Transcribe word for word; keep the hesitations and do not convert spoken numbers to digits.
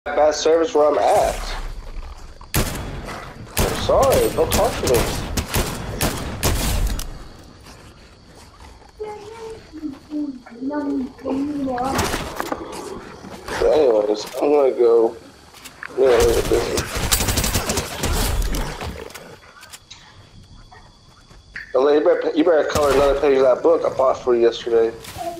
Bad service where I'm at. I'm sorry, don't talk to me. But anyways, I'm gonna go. Yeah, it's busy. You better, you better color another page of that book I bought for you yesterday.